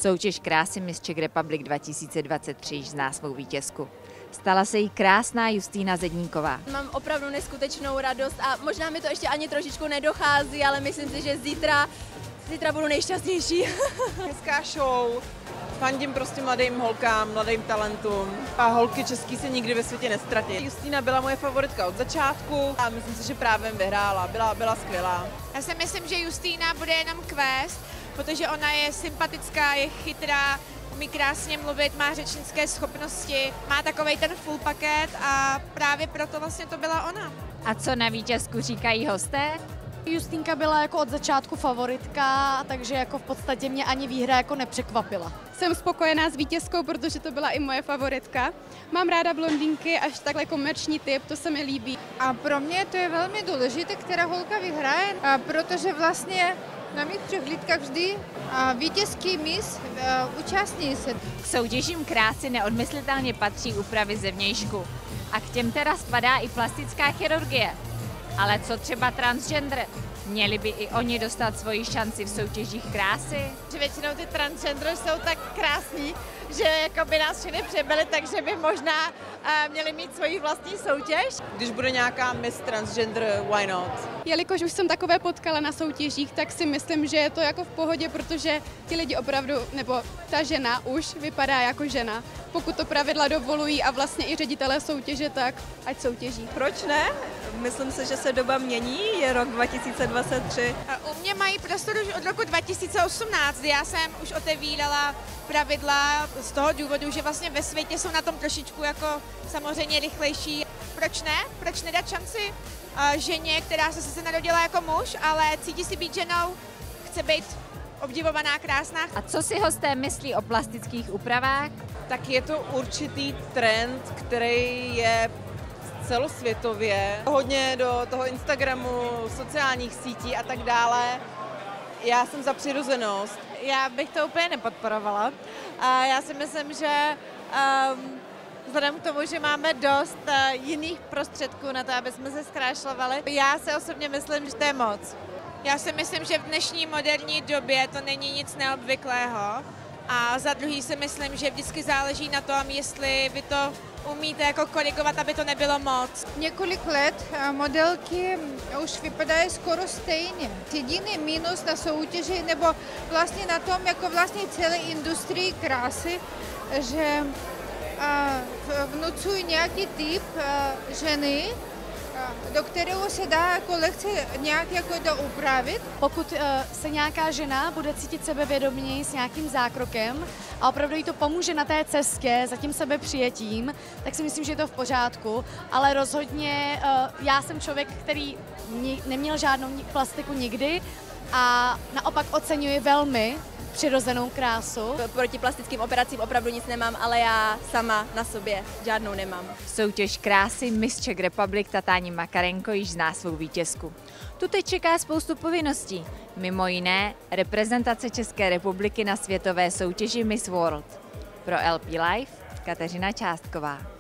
Soutěž krásy Miss Czech Republic 2023 již zná svou vítězku. Stala se jí krásná Justína Zedníková. Mám opravdu neskutečnou radost a možná mi to ještě ani trošičku nedochází, ale myslím si, že zítra budu nejšťastnější. Hezká show, fandím prostě mladým holkám, mladým talentům a holky český se nikdy ve světě nestratí. Justína byla moje favoritka od začátku a myslím si, že právě vyhrála, byla skvělá. Já si myslím, že Justína bude jenom kvést, protože ona je sympatická, je chytrá, umí krásně mluvit, má řečnické schopnosti, má takovej ten full paket a právě proto vlastně to byla ona. A co na vítězku říkají hosté? Justínka byla jako od začátku favoritka, takže jako v podstatě mě ani výhra jako nepřekvapila. Jsem spokojená s vítězkou, protože to byla i moje favoritka. Mám ráda blondýnky, až takhle komerční typ, to se mi líbí. A pro mě to je velmi důležité, která holka vyhraje, protože vlastně na mých přehlídkách vždy vítězky Miss účastní se. K soutěžím krásy neodmyslitelně patří úpravy zevnějšku. A k těm teda spadá i plastická chirurgie. Ale co třeba transgender? Měli by i oni dostat svoji šanci v soutěžích krásy? Že většinou ty transgender jsou tak krásní, že jako by nás všechny přebyli, takže by možná měli mít svoji vlastní soutěž. Když bude nějaká Miss Transgender, why not? Jelikož už jsem takové potkala na soutěžích, tak si myslím, že je to jako v pohodě, protože ti lidi opravdu, nebo ta žena už vypadá jako žena. Pokud to pravidla dovolují a vlastně i ředitelé soutěže, tak ať soutěží. Proč ne? Myslím si, že se doba mění, je rok 2023. U mě mají prostor už od roku 2018, kdy já jsem už otevírala pravidla z toho důvodu, že vlastně ve světě jsou na tom trošičku jako samozřejmě rychlejší. Proč ne? Proč nedat šanci ženě, která se sice narodila jako muž, ale cítí si být ženou, chce být obdivovaná, krásná. A co si hosté myslí o plastických úpravách? Tak je to určitý trend, který je celosvětově, hodně do toho Instagramu, sociálních sítí a tak dále. Já jsem za přirozenost. Já bych to úplně nepodporovala. Já si myslím, že vzhledem k tomu, že máme dost jiných prostředků na to, aby jsme se zkrášlovali, já si osobně myslím, že to je moc. Já si myslím, že v dnešní moderní době to není nic neobvyklého. A za druhý si myslím, že vždycky záleží na tom, jestli vy to umíte jako korigovat, aby to nebylo moc. Několik let modelky už vypadají skoro stejně. Jediný minus na soutěži, nebo vlastně na tom, jako vlastně celé industrii krásy, že vnucují nějaký typ ženy, do kterého se dá jako lehce nějak jako upravit. Pokud se nějaká žena bude cítit sebevědoměji s nějakým zákrokem a opravdu jí to pomůže na té cestě za tím sebepřijetím, tak si myslím, že je to v pořádku, ale rozhodně já jsem člověk, který neměl žádnou plastiku nikdy a naopak oceňuji velmi přirozenou krásu. Proti plastickým operacím opravdu nic nemám, ale já sama na sobě žádnou nemám. Soutěž krásy Miss Czech Republic Tatáni Makarenko již zná svou vítězku. Tu teď čeká spoustu povinností, mimo jiné reprezentace České republiky na světové soutěži Miss World. Pro LP Live Kateřina Částková.